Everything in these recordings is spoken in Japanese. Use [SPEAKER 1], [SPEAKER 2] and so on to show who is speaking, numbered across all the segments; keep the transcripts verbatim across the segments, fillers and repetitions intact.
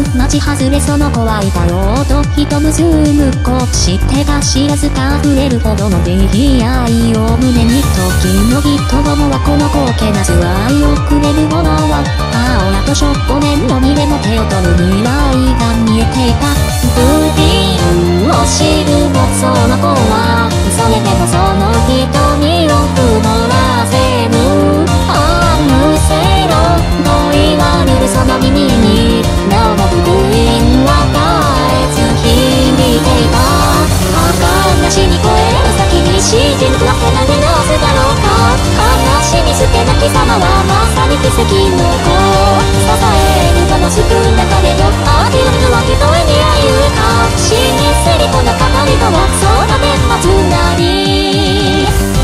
[SPEAKER 1] 町外れその子はいたろうと人むずむこ知ってか知らずか溢れるほどの悲哀を胸に時の人どもはこの高貴な愛をくれるものは青やとしょっぽねんのにでも手を取る未来が見えていたブディンを知るもその子はそれでもその瞳を曇らせぬあむせろと言われるその耳になおも福音は絶えず響いていた儚しに越える先に死人くらけなでなすだろうか悲しみ捨てなき様はまさに奇跡の子支えるもの少なかれど諦めるわけとえにあゆか死にせりこなかかりとはそうだねまつなり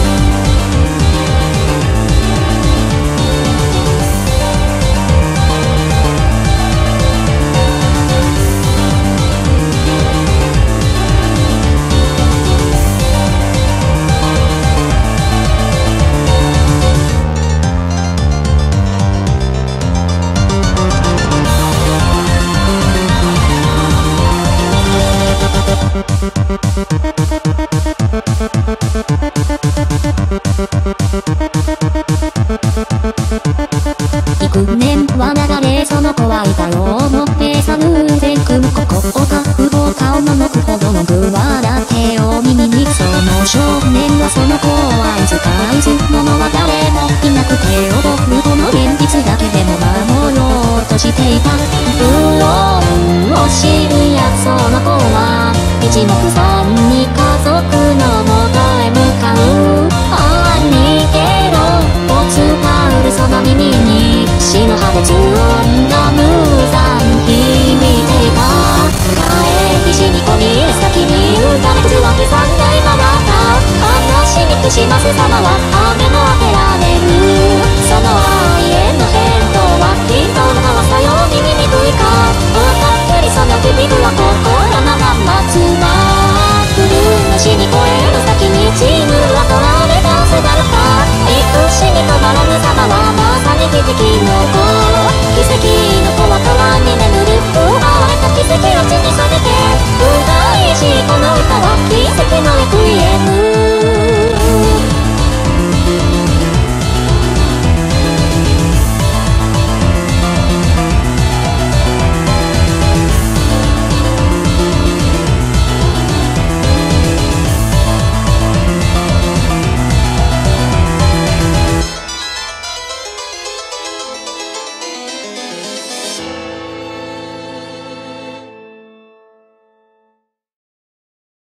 [SPEAKER 1] 幾年は流れその子はいたろうも目覚ぬ全組むここが不幸顔ののくほどの具はだ手を耳にその少年はその子を愛ずか愛ず者は誰もいなくて踊るこの現実だけでも守ろうとしていた不穏を知るやその子は一目散に家族の元へ向かうああ逃げろを伝うるその耳に死の破裂音が無残響いていた帰りしに込み先に打たれくずは刻んだ今だった悲しみくします様は雨も当てられるその愛への返答は人の川さように醜いか歌ってりその響くは心のままつまくる死に越える先にチームは取られたすだろか憎しみ止まらぬ様はまさに奇跡の